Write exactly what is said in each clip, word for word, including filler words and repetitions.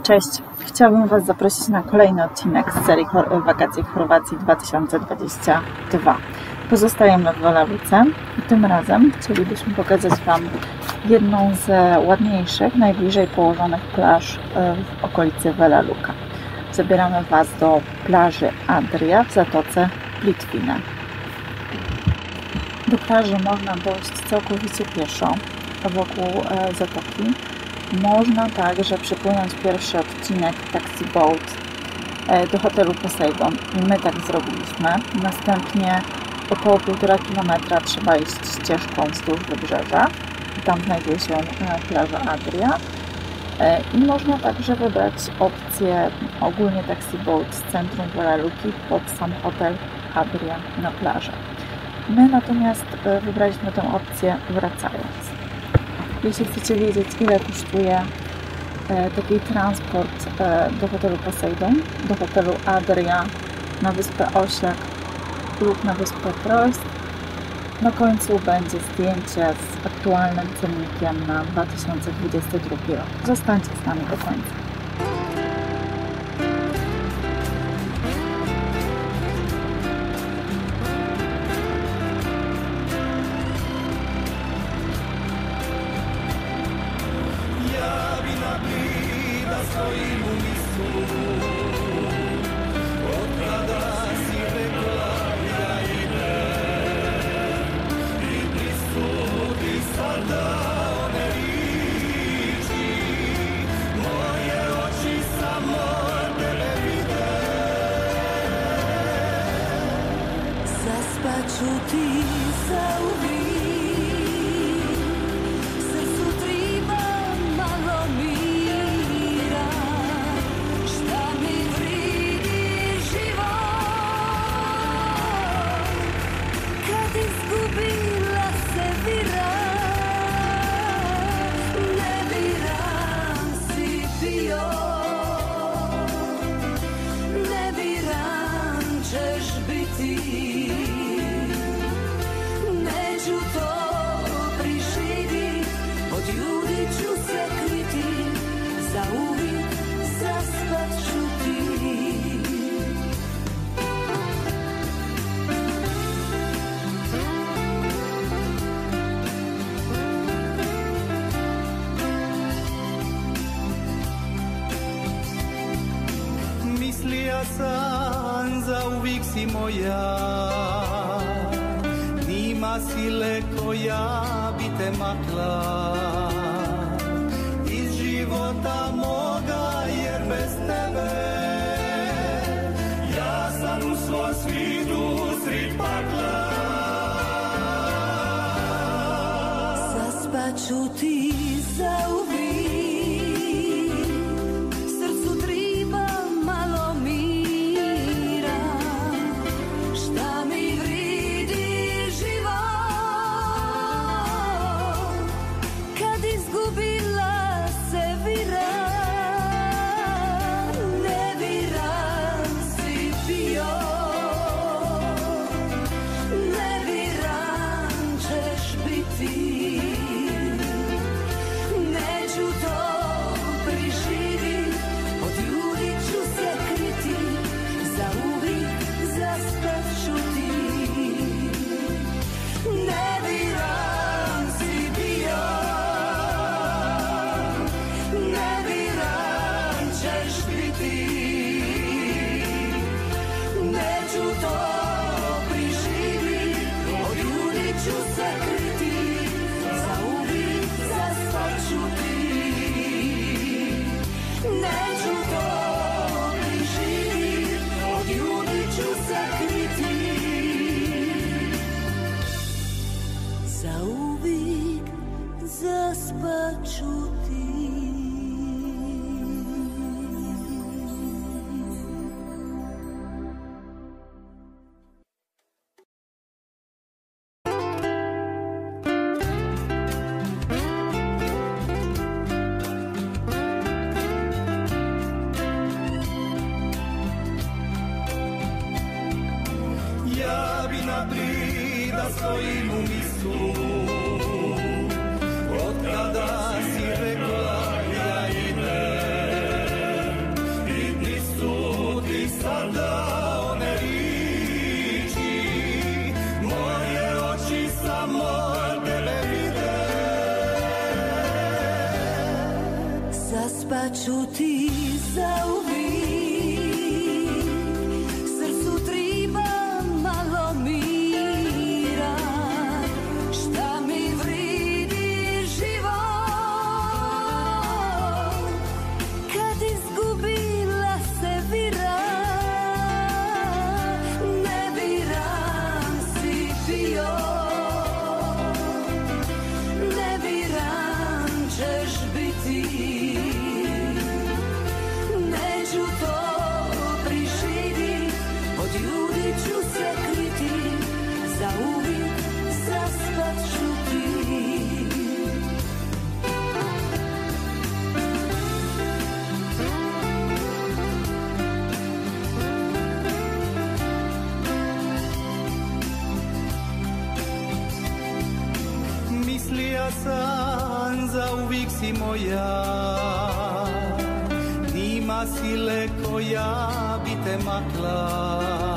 Cześć! Chciałabym Was zaprosić na kolejny odcinek z serii Wakacje w Chorwacji dwa tysiące dwudziesty drugi. Pozostajemy w Vela-Luce i tym razem chcielibyśmy pokazać Wam jedną z ładniejszych, najbliżej położonych plaż w okolicy Vela-Luca. Zabieramy Was do plaży Adria w zatoce Plitvice. Do plaży można dojść całkowicie pieszo wokół zatoki. Można także przepłynąć pierwszy odcinek Taxi Boat do hotelu Poseidon. My tak zrobiliśmy. Następnie około półtora kilometra trzeba iść ścieżką wzdłuż wybrzeża. Tam znajduje się plaża Adria. I można także wybrać opcję ogólnie Taxi Boat z centrum Vela-Luki pod sam hotel Adria na plażę. My natomiast wybraliśmy tę opcję wracając. Jeśli chcecie wiedzieć, ile kosztuje e, taki transport e, do hotelu Poseidon, do hotelu Adria, na wyspę Osiek lub na wyspę Proist, na końcu będzie zdjęcie z aktualnym cennikiem na dwa tysiące dwudziesty drugi rok. Zostańcie z nami do końca. Mislija sam zauvijek si moja, nima sile koja bi te makla iz života moga, jer bez tebe ja sam u svoj svijetu srid pakla. Zaspaću ti zauvijek, da stojim u misu, od kada si rekla ja idem. Zaspaću ti zauvijek, srcu triba malo mira, šta mi vridi život, kad izgubila se vira, ne biram si bio, ne biram ćeš biti. Neću to priživit, od ljudi ću se kriti, zauvijek zaspat ću ti. Mislija sam, zauvijek si moja, nima sile koja bi te makla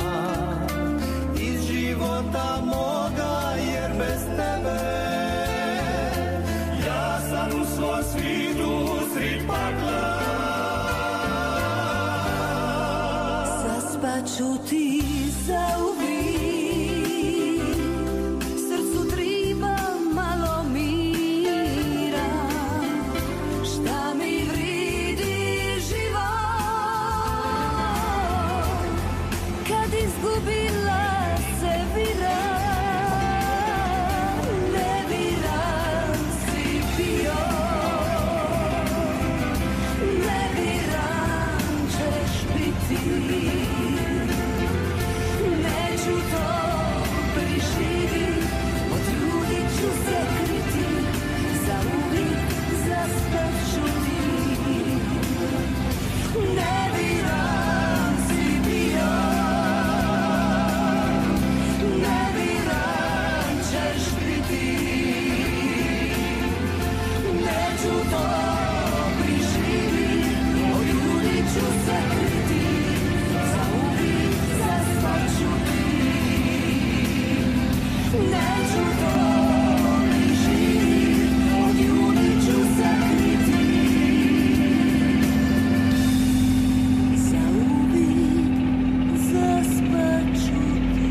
iz života moga, jer bez tebe Ja sam u svom svitu srid pakla. Zaspaću ti zauvijek, srcu triba malo mira, šta mi vridi život, kad izgubila se vira, ne biram si bio, ne biram ćeš biti. Neću to priživit, od ljudi ću se kriti, zauvijek zaspat ću ti. Ne biram si bio, ne biram ćeš biti. Neću to priživit, od ljudi ću se kriti, zauvijek zaspat ću ti. Neću to priživit, od ljudi ću se kriti, zauvijek zaspat ću ti.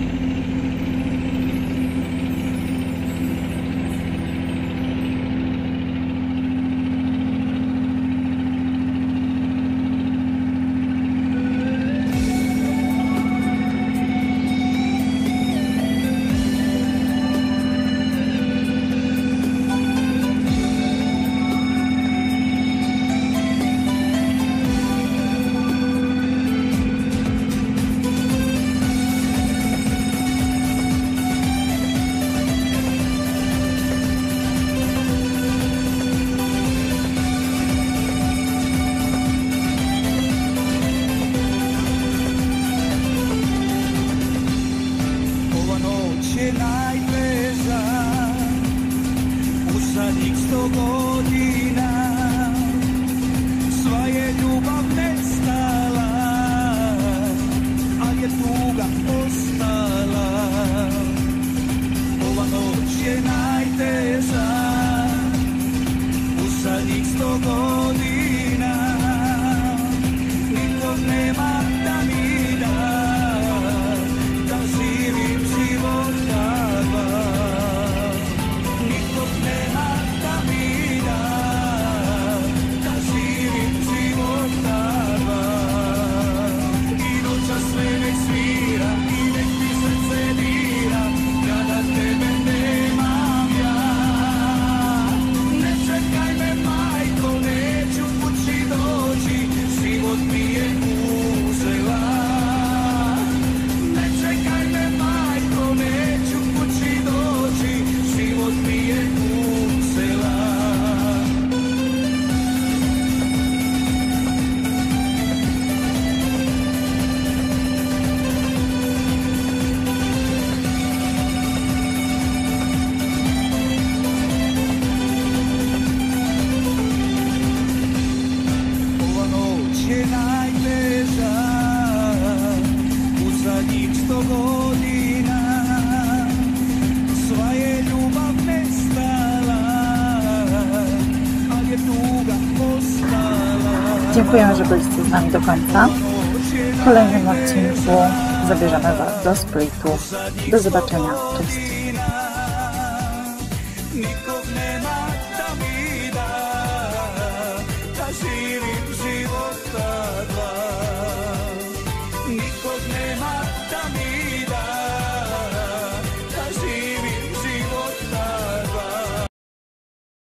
Ova noć je najteža, u zadnjih sto godina sva je ljubav nestala, ali je tuga ostala. Ova noć je najteža, u zadnjih sto godina nikog nema da mi da, da živim život tava. Nikog nema da mi da, da živim život tava. I noća sve nek svira i nek mi srce dira, kada tebe nemam ja. Ne čekaj me majko, neću kući doći, život mi je uzela. Ne čekaj me majko, neću kući doći, život mi je uzela. Ova noć je najteža, u zadnjih sto godina sva je ljubav nestala, ali je tuga ostala. Dziękujemy, że byliście z nami do końca. W kolejnym odcinku zabierzemy Was do Splitu. Do zobaczenia. Cześć. Nitko w